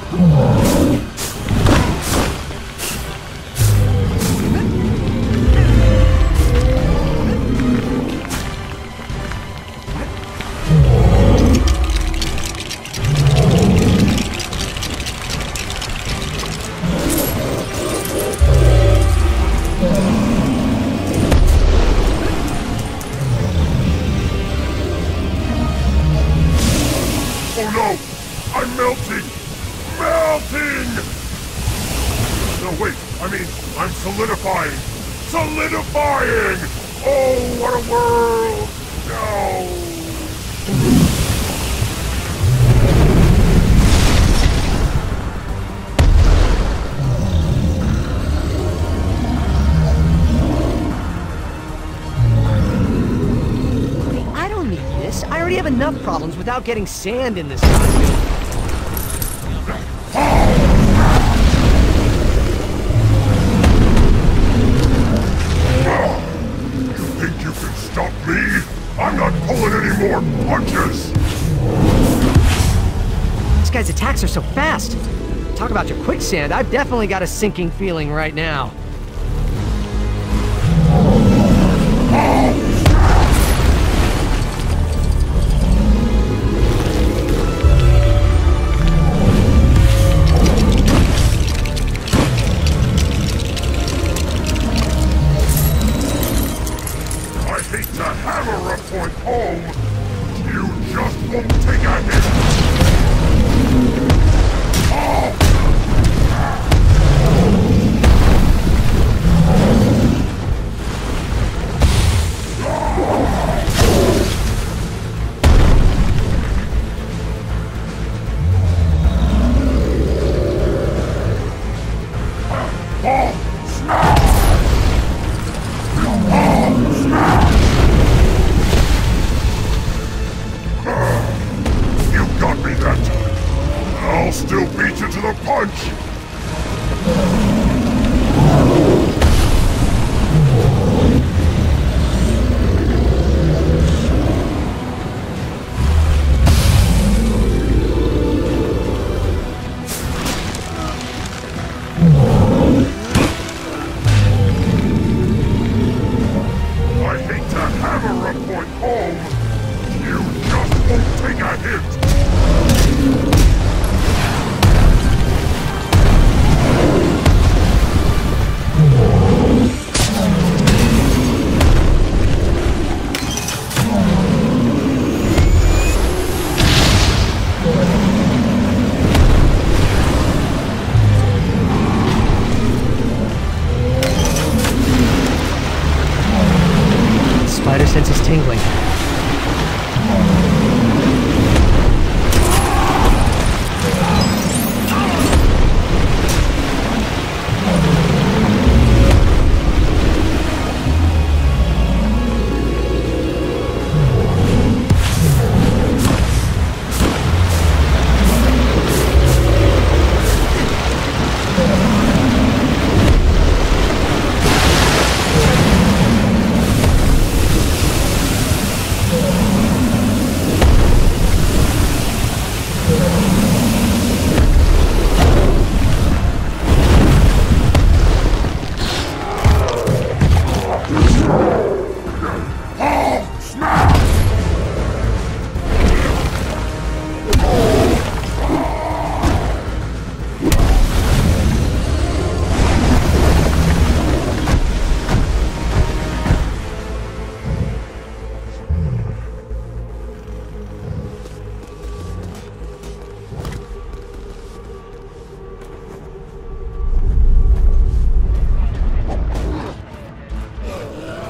Oh no! I'm melting! Melting! No, wait, I mean, I'm solidifying! Solidifying! Oh, what a world! No! I don't need this. I already have enough problems without getting sand in this country. You think you can stop me? I'm not pulling any more punches! This guy's attacks are so fast. Talk about your quicksand. I've definitely got a sinking feeling right now. I hate to hammer a point home! You just won't take a hit! You got me that time. I'll still beat you to the punch!